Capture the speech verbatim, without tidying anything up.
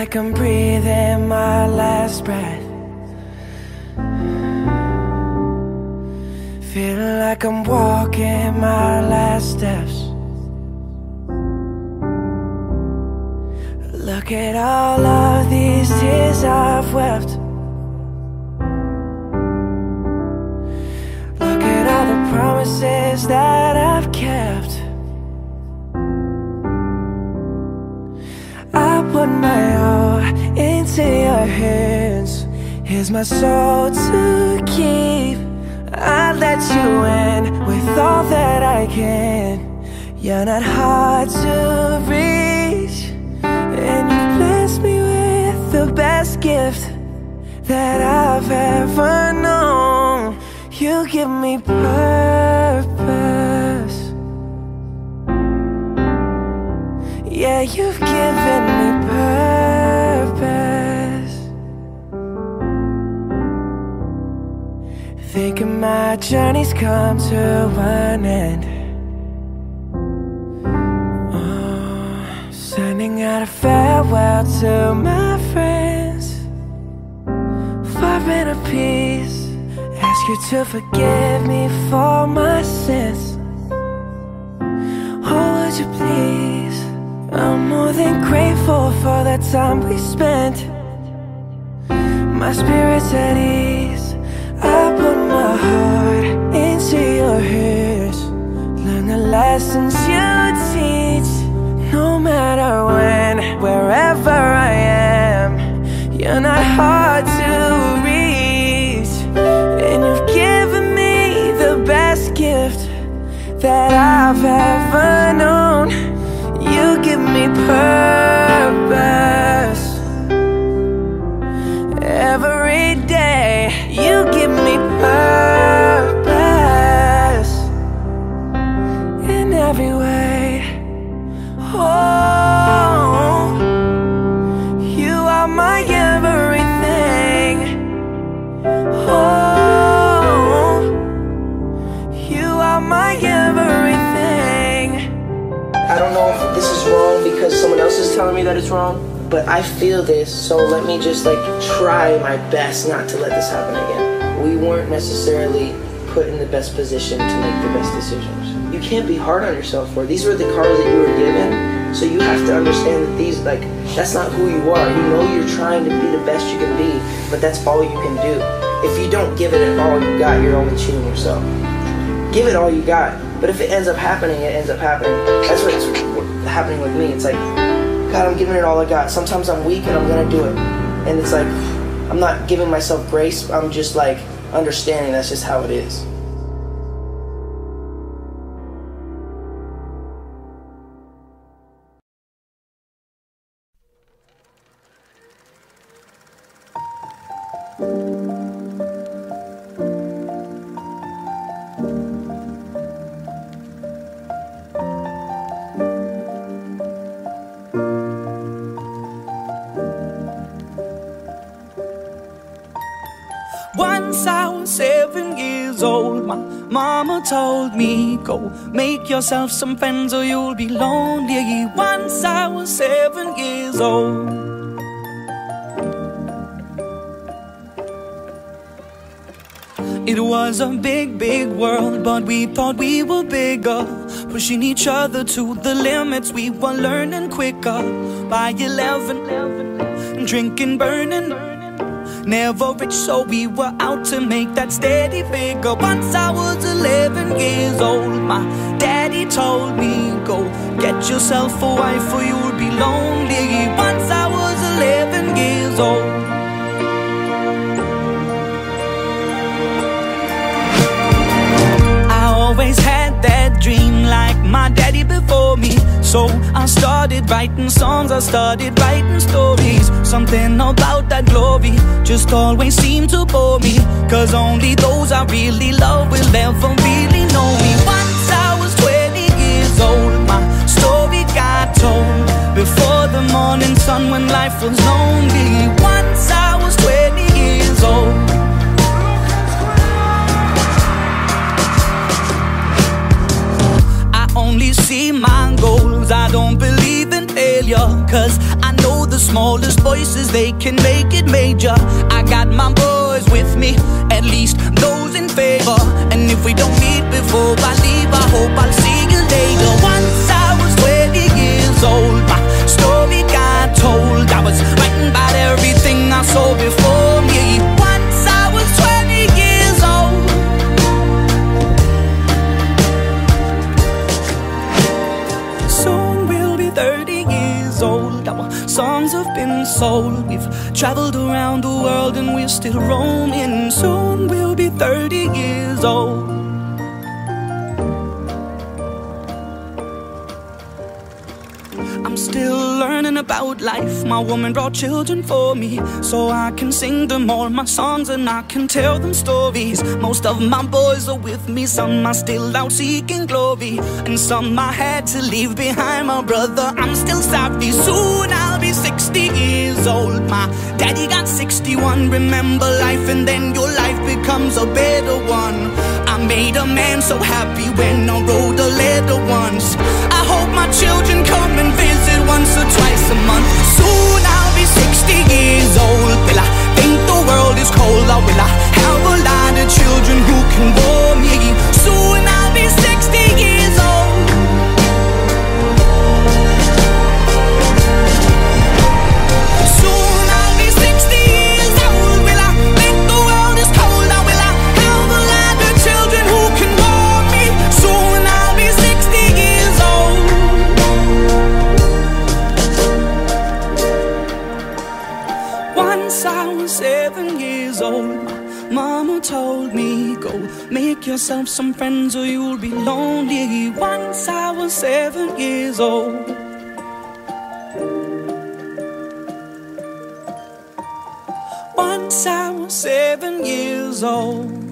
like I'm breathing my last breath. Feeling like I'm walking my last steps. Look at all of these tears I've wept. Look at all the promises that I've kept. I put my all into your hands. Here's my soul to keep. I let you in with all that I can. You're not hard to reach, and you blessed me with the best gift that I've ever known. You give me purpose. Yeah, you've given me purpose. Thinking my journey's come to an end. Oh, sending out a farewell to my friends. Far in a peace. Ask you to forgive me for my sins. Oh, would you please? I'm more than grateful for the time we spent. My spirit's at ease. I put my heart into your ears. Learn the lessons you teach. No matter when, wherever I am, you're not hard to reach. And you've given me the best gift that I've ever known. You give me purpose. Every day you give me purpose. In every way. Oh, you are my everything. Oh, you are my everything. I don't know if this is wrong because someone else is telling me that it's wrong, but I feel this, so let me just like try my best not to let this happen again. We weren't necessarily put in the best position to make the best decisions. You can't be hard on yourself for it. These were the cards that you were given, so you have to understand that these, like, that's not who you are. You know you're trying to be the best you can be, but that's all you can do. If you don't give it all you got, you're only cheating yourself. Give it all you got, but if it ends up happening, it ends up happening. That's what's happening with me. It's like, God, I'm giving it all I got. Sometimes I'm weak and I'm gonna do it. And it's like, I'm not giving myself grace, I'm just like understanding that's just how it is. Once I was seven years old, my mama told me, go make yourself some friends or you'll be lonely. Once I was seven years old. It was a big, big world, but we thought we were bigger, pushing each other to the limits. We were learning quicker. By eleven, drinking, burning, never rich, so we were out to make that steady figure. Once I was eleven years old, my daddy told me, go get yourself a wife or you'll be lonely. Once I was eleven years old. I always had that dream like my daddy before me, so I started writing songs, I started writing stories. Something about that glory just always seemed to bore me, cause only those I really love will ever really know me. Once I was twenty years old, my story got told before the morning sun when life was lonely. Once I was twenty years old. I only see my goals, I don't believe in failure, cause I know the small smallest voices, they can make it major. I got my boys with me, at least those in favor. And if we don't meet before I leave, I hope I'll see you later. Once I was twenty years old, my story got told. I was writing about everything I saw before me. Once I was twenty years old. Soon we'll be thirty years old. Our songs have been sold. We've traveled around the world and we're still roaming. Soon we'll be thirty years old. I'm still learning about life. My woman brought children for me, so I can sing them all my songs and I can tell them stories. Most of my boys are with me, some are still out seeking glory, and some I had to leave behind. My brother, I'm still sorry. Soon I'll be sixty years old. My daddy got sixty-one. Remember life and then your life becomes a better one. I made a man so happy when I wrote a letter once. I hope my children come and visit once or twice a month. Soon I'll be sixty years old. Will I think the world is cold, or will I have a lot of children who can warm me? Soon I'll be sixty years old. Soon I'll be sixty years old. Will I think the world is cold, or will I have a lot of children who can warm me? Soon I'll be sixty years old. Once I was seven years old, my mama told me, go make yourself some friends or you'll be lonely. Once I was seven years old. Once I was seven years old.